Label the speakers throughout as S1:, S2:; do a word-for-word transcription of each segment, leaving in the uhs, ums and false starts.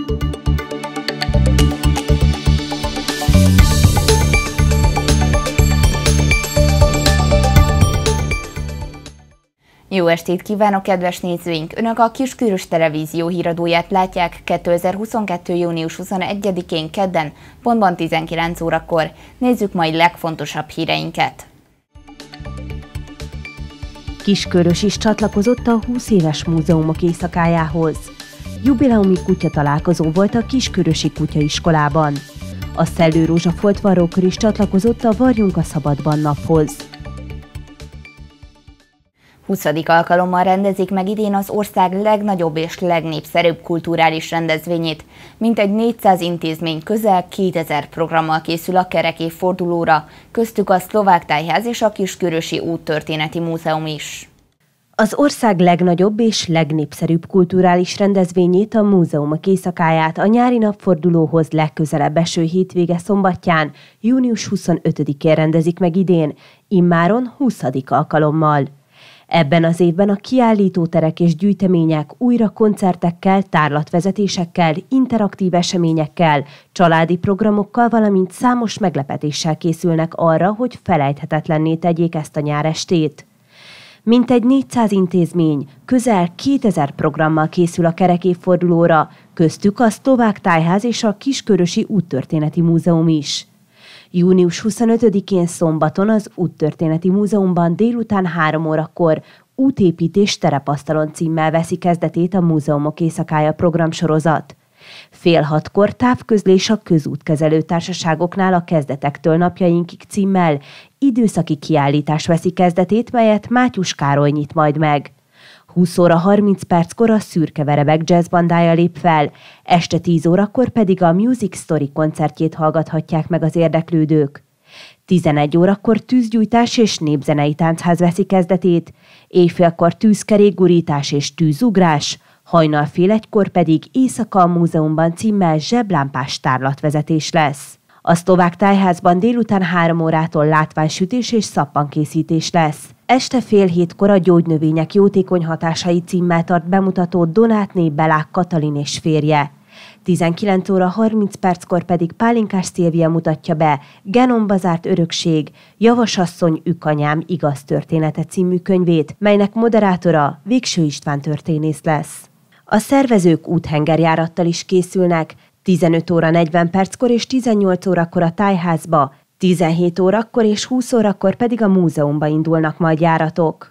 S1: Jó estét kívánok, kedves nézőink! Önök a Kiskörös Televízió híradóját látják kétezer-huszonkettő. június huszonegyedikén kedden, pontban tizenkilenc órakor. Nézzük majd legfontosabb híreinket.
S2: Kiskörös is csatlakozott a húsz éves múzeumok éjszakájához. Jubileumi kutyatalálkozó volt a Kiskörösi Kutyaiskolában. A Szellő Rózsa foltvarrókör is csatlakozott a Varjunk a Szabadban naphoz.
S1: huszadik alkalommal rendezik meg idén az ország legnagyobb és legnépszerűbb kulturális rendezvényét. Mintegy négyszáz intézmény közel kétezer programmal készül a kerekévfordulóra, köztük a Szlovák Tájház és a Kiskörösi Úttörténeti Múzeum is.
S2: Az ország legnagyobb és legnépszerűbb kulturális rendezvényét, a Múzeumok éjszakáját a nyári napfordulóhoz legközelebb eső hétvége szombatján, június huszonötödikén rendezik meg idén, immáron huszadik alkalommal. Ebben az évben a kiállítóterek és gyűjtemények újra koncertekkel, tárlatvezetésekkel, interaktív eseményekkel, családi programokkal, valamint számos meglepetéssel készülnek arra, hogy felejthetetlenné tegyék ezt a nyárestét. Mintegy négyszáz intézmény, közel kétezer programmal készül a kerekévfordulóra, köztük a Szlovák Tájház és a Kiskörösi Úttörténeti Múzeum is. június huszonötödikén szombaton az Úttörténeti Múzeumban délután három órakor Útépítés terepasztalon címmel veszi kezdetét a Múzeumok éjszakája programsorozat. Fél hatkor távközlés a közútkezelő társaságoknál a kezdetektől napjainkig címmel időszaki kiállítás veszi kezdetét, melyet Mátyus Károly nyit majd meg. húsz óra harminc perckor a Szürke Verebek jazzbandája lép fel, este tíz órakor pedig a Music Story koncertjét hallgathatják meg az érdeklődők. tizenegy órakor tűzgyújtás és népzenei táncház veszi kezdetét, éjfélkor tűzkerékgurítás és tűzugrás, hajnal fél egykor pedig Éjszaka a Múzeumban címmel zseblámpás tárlatvezetés lesz. A Szlovák Tájházban délután három órától látványsütés és szappankészítés lesz. Este fél hétkor a Gyógynövények jótékony hatásai címmel tart bemutatót Donátné Belák Katalin és férje. tizenkilenc óra harminc perckor pedig Pálinkás Szilvia mutatja be Genomba zárt örökség, Javasasszony Ükanyám igaz története című könyvét, melynek moderátora Végső István történész lesz. A szervezők úthengerjárattal is készülnek, tizenöt óra negyven perckor és tizennyolc órakor a Tájházba, tizenhét órakor és húsz órakor pedig a múzeumba indulnak majd járatok.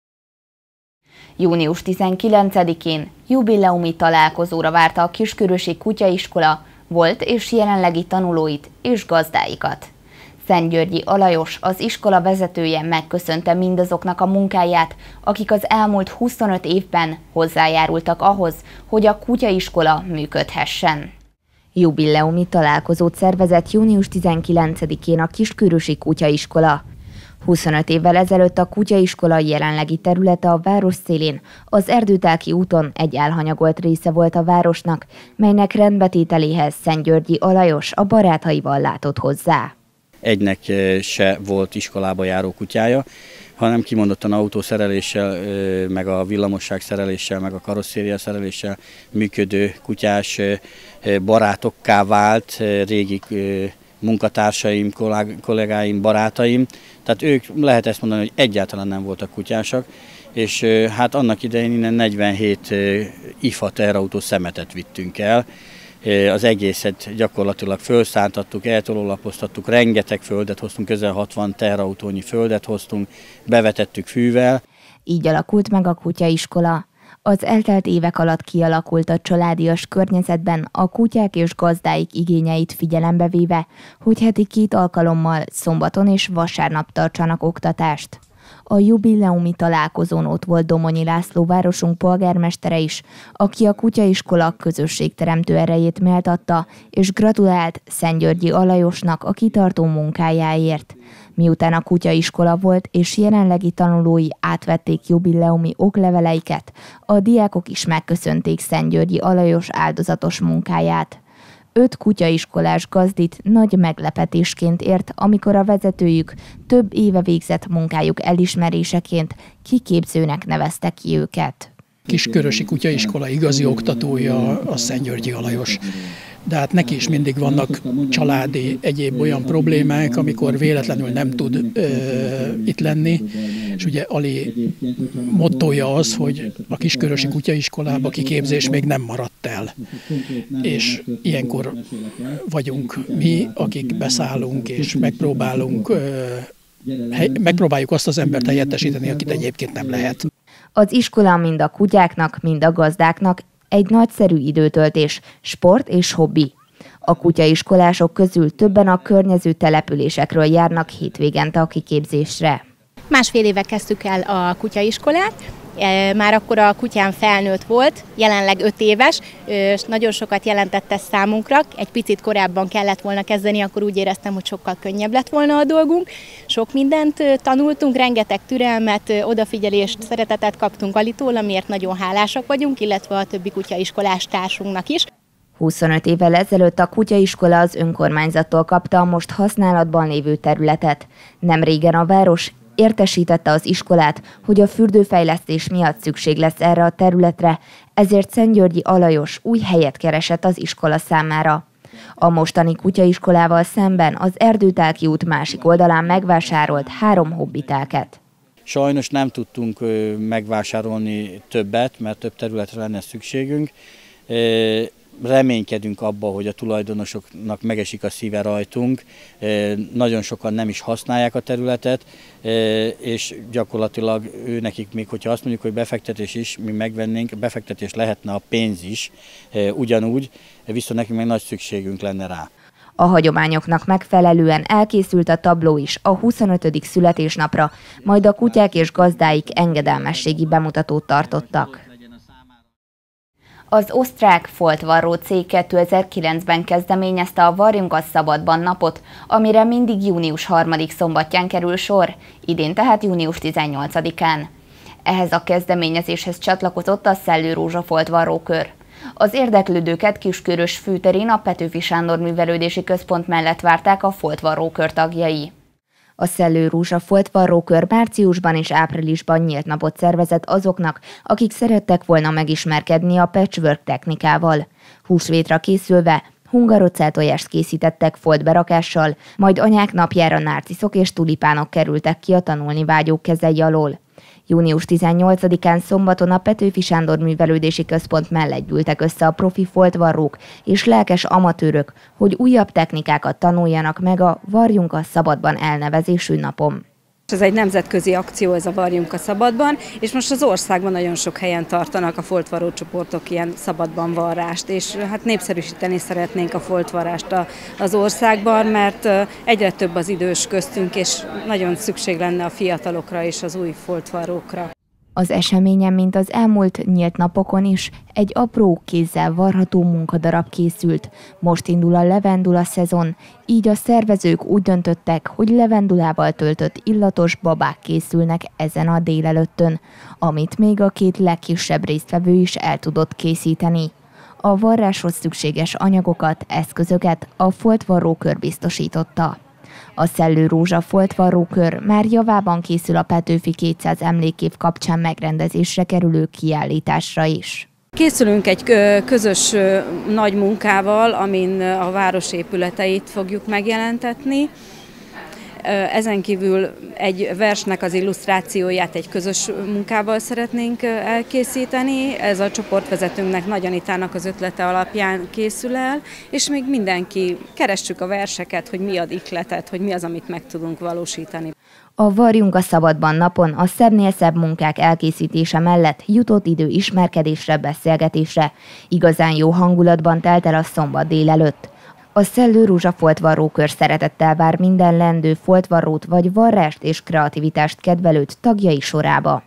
S1: június tizenkilencedikén jubileumi találkozóra várta a Kiskörösi Kutyaiskola volt és jelenlegi tanulóit és gazdáikat. Szentgyörgyi Alajos, az iskola vezetője megköszönte mindazoknak a munkáját, akik az elmúlt huszonöt évben hozzájárultak ahhoz, hogy a kutyaiskola működhessen. Jubileumi találkozót szervezett június tizenkilencedikén a Kiskörösi Kutyaiskola. huszonöt évvel ezelőtt a kutyaiskola jelenlegi területe a város szélén, az Erdőtelki úton egy elhanyagolt része volt a városnak, melynek rendbetételéhez Szentgyörgyi Alajos a barátaival látott hozzá.
S3: Egynek se volt iskolába járó kutyája, hanem kimondottan autószereléssel, meg a villamosság szereléssel, meg a karosszéria szereléssel működő kutyás barátokká vált régi munkatársaim, kollégáim, barátaim. Tehát ők, lehet ezt mondani, hogy egyáltalán nem voltak kutyásak, és hát annak idején innen negyvenhét ifa teherautó szemetet vittünk el. Az egészet gyakorlatilag fölszántattuk, eltolólapoztattuk, rengeteg földet hoztunk, közel hatvan teherautónyi földet hoztunk, bevetettük fűvel.
S1: Így alakult meg a kutyaiskola. Az eltelt évek alatt kialakult a családias környezetben a kutyák és gazdáik igényeit figyelembe véve, hogy heti két alkalommal szombaton és vasárnap tartsanak oktatást. A jubileumi találkozón ott volt Domonyi László városunk polgármestere is, aki a kutyaiskola közösségteremtő erejét méltatta, és gratulált Szentgyörgyi Alajosnak a kitartó munkájáért. Miután a kutyaiskola volt és jelenlegi tanulói átvették jubileumi okleveleiket, a diákok is megköszönték Szentgyörgyi Alajos áldozatos munkáját. Öt kutyaiskolás gazdit nagy meglepetésként ért, amikor a vezetőjük több éve végzett munkájuk elismeréseként kiképzőnek nevezte ki őket.
S4: Kiskörösi kutyaiskola igazi oktatója a Szentgyörgyi Alajos. De hát neki is mindig vannak családi egyéb olyan problémák, amikor véletlenül nem tud ö, itt lenni. És ugye Ali mottója az, hogy a Kiskörösi kutyaiskolába kiképzés még nem maradt el. És ilyenkor vagyunk mi, akik beszállunk és megpróbálunk, ö, hely, megpróbáljuk azt az embert helyettesíteni, akit egyébként nem lehet.
S1: Az iskola mind a kutyáknak, mind a gazdáknak egy nagyszerű időtöltés, sport és hobbi. A kutyaiskolások közül többen a környező településekről járnak hétvégente a kiképzésre.
S5: Másfél éve kezdtük el a kutyaiskolát, már akkor a kutyám felnőtt volt, jelenleg öt éves, és nagyon sokat jelentett ez számunkra. Egy picit korábban kellett volna kezdeni, akkor úgy éreztem, hogy sokkal könnyebb lett volna a dolgunk. Sok mindent tanultunk, rengeteg türelmet, odafigyelést, szeretetet kaptunk Alitól, amiért nagyon hálásak vagyunk, illetve a többi kutyaiskolás társunknak is.
S1: huszonöt évvel ezelőtt a kutyaiskola az önkormányzattól kapta a most használatban lévő területet. Nem régen a város értesítette az iskolát, hogy a fürdőfejlesztés miatt szükség lesz erre a területre, ezért Szentgyörgyi Alajos új helyet keresett az iskola számára. A mostani kutyaiskolával szemben az Erdőtelki út másik oldalán megvásárolt három hobbitelket.
S3: Sajnos nem tudtunk megvásárolni többet, mert több területre lenne szükségünk. Reménykedünk abba, hogy a tulajdonosoknak megesik a szíve rajtunk, nagyon sokan nem is használják a területet, és gyakorlatilag ő nekik még, hogyha azt mondjuk, hogy befektetés is, mi megvennénk, befektetés lehetne a pénz is ugyanúgy, viszont nekünk meg nagy szükségünk lenne rá.
S1: A hagyományoknak megfelelően elkészült a tabló is a huszonötödik születésnapra, majd a kutyák és gazdáik engedelmességi bemutatót tartottak. Az osztrák foltvarró cég kétezer-kilencben kezdeményezte a Varjunk a Szabadban napot, amire mindig június harmadik szombatján kerül sor, idén tehát június tizennyolcadikán. Ehhez a kezdeményezéshez csatlakozott a Szellő Rózsa foltvarrókör. Az érdeklődőket Kiskörös fűterén a Petőfi Sándor Művelődési Központ mellett várták a foltvarrókör tagjai. A Szellő Rózsa foltvarrókör márciusban és áprilisban nyílt napot szervezett azoknak, akik szerettek volna megismerkedni a patchwork technikával. Húsvétra készülve hungarocáltojást készítettek foltberakással, majd anyák napjára nárciszok és tulipánok kerültek ki a tanulni vágyók kezei alól. június tizennyolcadikán szombaton a Petőfi Sándor Művelődési Központ mellett gyűltek össze a profi foltvarrók és lelkes amatőrök, hogy újabb technikákat tanuljanak meg a Varjunk a Szabadban elnevezésű napon.
S6: Ez egy nemzetközi akció, ez a Varjunk a Szabadban, és most az országban nagyon sok helyen tartanak a foltvarró csoportok ilyen szabadban varrást, és hát népszerűsíteni szeretnénk a foltvarrást az országban, mert egyre több az idős köztünk, és nagyon szükség lenne a fiatalokra és az új foltvarrókra.
S1: Az eseményen, mint az elmúlt nyílt napokon is, egy apró kézzel varható munkadarab készült. Most indul a levendula szezon, így a szervezők úgy döntöttek, hogy levendulával töltött illatos babák készülnek ezen a délelőttön, amit még a két legkisebb résztvevő is el tudott készíteni. A varráshoz szükséges anyagokat, eszközöket a foltvarrókör biztosította. A Szellő Rózsa foltvarrókör már javában készül a Petőfi kétszáz emlékév kapcsán megrendezésre kerülő kiállításra is.
S6: Készülünk egy közös nagy munkával, amin a város épületeit fogjuk megjelentetni. Ezen kívül egy versnek az illusztrációját egy közös munkával szeretnénk elkészíteni. Ez a csoportvezetőnknek, Nagy Anitának az ötlete alapján készül el, és még mindenki keressük a verseket, hogy mi ad ihletet, hogy mi az, amit meg tudunk valósítani.
S1: A Varjunk a Szabadban napon a szebbnél szebb munkák elkészítése mellett jutott idő ismerkedésre, beszélgetésre. Igazán jó hangulatban telt el a szombat délelőtt. A Szellő Rózsa foltvarrókör szeretettel vár minden lendő foltvarrót vagy varrást és kreativitást kedvelőt tagjai sorába.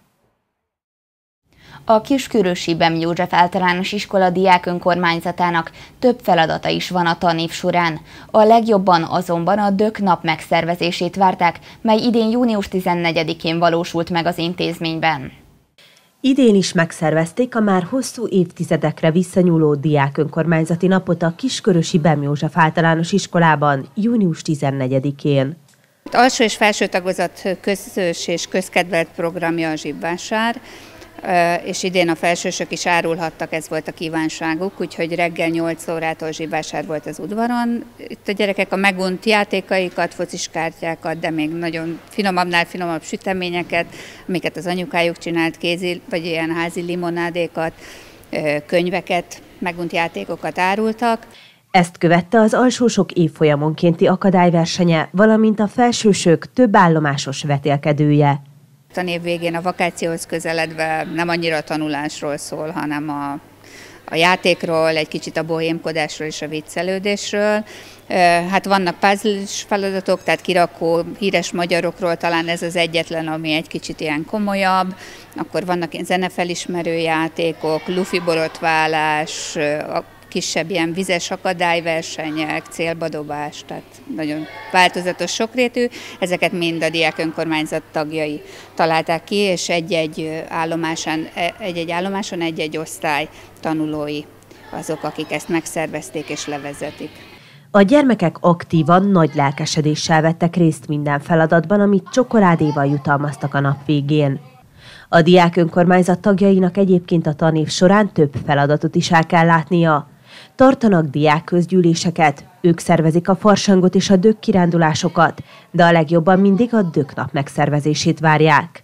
S1: A Kiskörösi Bem József Általános Iskola diák önkormányzatának több feladata is van a tanév során. A legjobban azonban a Dök nap megszervezését várták, mely idén június tizennegyedikén valósult meg az intézményben.
S2: Idén is megszervezték a már hosszú évtizedekre visszanyúló diák önkormányzati napot a Kiskörösi Bem József Általános Iskolában június tizennegyedikén.
S7: Alsó és felső tagozat közös és közkedvelt programja a zsibvásár. és idén a felsősök is árulhattak, ez volt a kívánságuk, úgyhogy reggel nyolc órától zsibvásár volt az udvaron. Itt a gyerekek a megunt játékaikat, fociskártyákat, de még nagyon finomabbnál finomabb süteményeket, amiket az anyukájuk csinált, kézi, vagy ilyen házi limonádékat, könyveket, megunt játékokat árultak.
S2: Ezt követte az alsósok évfolyamonkénti akadályversenye, valamint a felsősök több állomásos vetélkedője.
S7: A év végén a vakációhoz közeledve nem annyira a tanulásról szól, hanem a, a játékról, egy kicsit a bohémkodásról és a viccelődésről. Hát vannak puzzle-s feladatok, tehát kirakó híres magyarokról, talán ez az egyetlen, ami egy kicsit ilyen komolyabb. Akkor vannak ilyen zenefelismerő játékok, lufi borotválás, kisebb ilyen vizes akadályversenyek, célbadobás, tehát nagyon változatos, sokrétű. Ezeket mind a diák önkormányzat tagjai találták ki, és egy-egy állomáson, egy-egy állomáson egy-egy osztály tanulói azok, akik ezt megszervezték és levezetik.
S2: A gyermekek aktívan, nagy lelkesedéssel vettek részt minden feladatban, amit csokoládéval jutalmaztak a nap végén. A diák önkormányzat tagjainak egyébként a tanév során több feladatot is el kell látnia. Tartanak diákközgyűléseket, ők szervezik a farsangot és a dökkirándulásokat, de a legjobban mindig a dökknap megszervezését várják.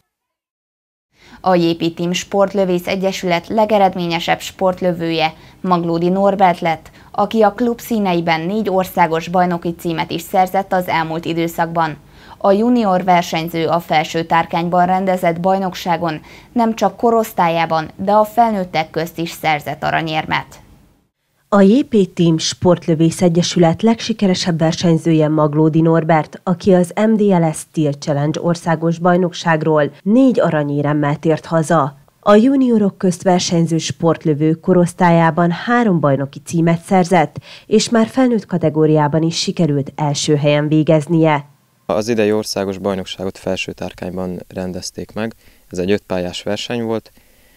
S1: A jé pé Team Sportlövész Egyesület legeredményesebb sportlövője Maglódi Norbert lett, aki a klub színeiben négy országos bajnoki címet is szerzett az elmúlt időszakban. A junior versenyző a felső tárkányban rendezett bajnokságon nem csak korosztályában, de a felnőttek közt is szerzett aranyérmet.
S2: A jé pé Team Sportlövész Egyesület legsikeresebb versenyzője Maglódi Norbert, aki az em dé el es Steel Challenge országos bajnokságról négy aranyéremmel tért haza. A juniorok közt versenyző sportlövő korosztályában három bajnoki címet szerzett, és már felnőtt kategóriában is sikerült első helyen végeznie.
S8: Az idei országos bajnokságot felső tárkányban rendezték meg, ez egy ötpályás verseny volt.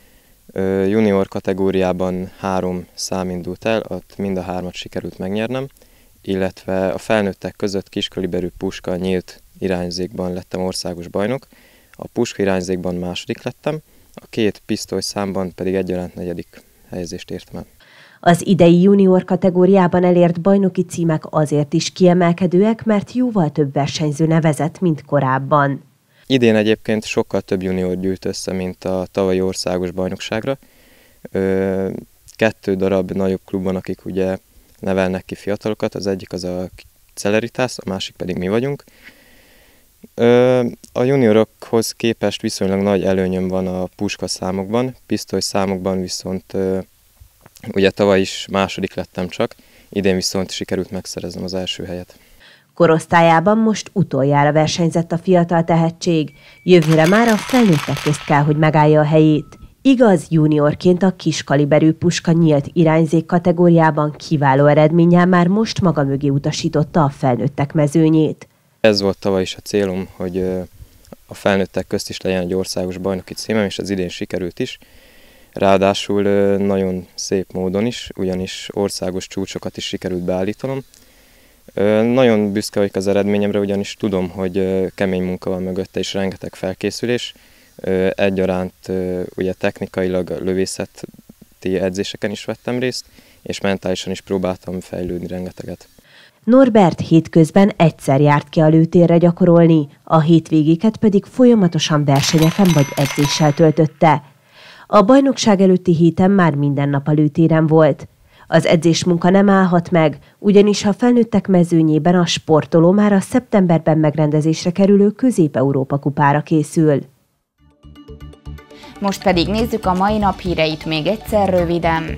S8: Junior kategóriában három szám indult el, ott mind a hármat sikerült megnyernem, illetve a felnőttek között kiskaliberű puska nyílt irányzékban lettem országos bajnok, a puska irányzékban második lettem, a két pisztoly számban pedig egyaránt negyedik helyezést értem el.
S2: Az idei junior kategóriában elért bajnoki címek azért is kiemelkedőek, mert jóval több versenyző nevezett, mint korábban.
S8: Idén egyébként sokkal több junior gyűlt össze, mint a tavalyi országos bajnokságra. Ö, kettő darab nagyobb klubban, akik ugye nevelnek ki fiatalokat, az egyik az a Celeritas, a másik pedig mi vagyunk. Ö, a juniorokhoz képest viszonylag nagy előnyöm van a puska számokban, pisztoly számokban viszont ö, ugye tavaly is második lettem csak, idén viszont sikerült megszereznem az első helyet.
S2: Korosztályában most utoljára versenyzett a fiatal tehetség, jövőre már a felnőttek közt kell, hogy megállja a helyét. Igaz, juniorként a kiskaliberű puska nyílt irányzék kategóriában kiváló eredménnyel már most maga mögé utasította a felnőttek mezőnyét.
S8: Ez volt tavaly is a célom, hogy a felnőttek közt is legyen egy országos bajnoki címem, és az idén sikerült is. Ráadásul nagyon szép módon is, ugyanis országos csúcsokat is sikerült beállítanom. Nagyon büszke vagyok az eredményemre, ugyanis tudom, hogy kemény munka van mögötte és rengeteg felkészülés. Egyaránt ugye technikailag lövészeti edzéseken is vettem részt, és mentálisan is próbáltam fejlődni rengeteget.
S2: Norbert hétközben egyszer járt ki a lőtérre gyakorolni, a hétvégéket pedig folyamatosan versenyeken vagy edzéssel töltötte. A bajnokság előtti héten már minden nap a lőtéren volt. Az edzésmunka nem állhat meg, ugyanis a felnőttek mezőnyében a sportoló már a szeptemberben megrendezésre kerülő Közép-Európa kupára készül.
S1: Most pedig nézzük a mai nap híreit még egyszer röviden.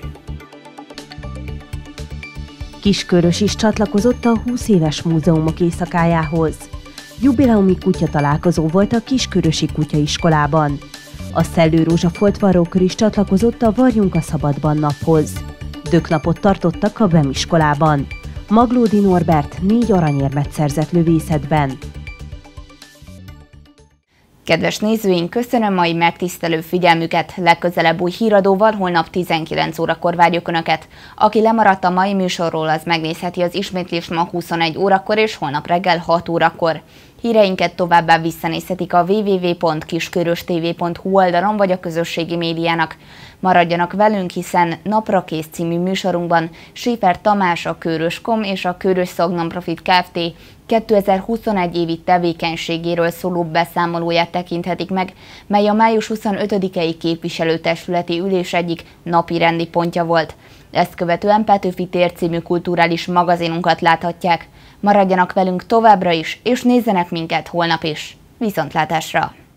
S2: Kiskörös is csatlakozott a húsz éves múzeumok éjszakájához. Jubileumi kutyatalálkozó volt a Kiskörösi Kutyaiskolában. A Szellő Rózsa foltvarrókör is csatlakozott a Varjunk a Szabadban naphoz. Dökknapot tartottak a BEM iskolában. Maglódi Norbert négy aranyérmet szerzett lövészetben.
S1: Kedves nézőink, köszönöm mai megtisztelő figyelmüket, legközelebb új híradóval holnap tizenkilenc órakor várjuk Önöket. Aki lemaradt a mai műsorról, az megnézheti az ismétlést ma huszonegy órakor és holnap reggel hat órakor. Híreinket továbbá visszanézhetik a double-u double-u double-u pont kisköröstv pont hu oldalon vagy a közösségi médiának. Maradjanak velünk, hiszen Naprakész című műsorunkban Schäfer Tamás, a Körös pont com és a Körös Szag Non-Profit Kft. kétezer-huszonegy évi tevékenységéről szóló beszámolóját tekinthetik meg, mely a május huszonötödikei képviselőtestületi ülés egyik napi rendi pontja volt. Ezt követően Petőfi tér című kulturális magazinunkat láthatják. Maradjanak velünk továbbra is, és nézzenek minket holnap is. Viszontlátásra!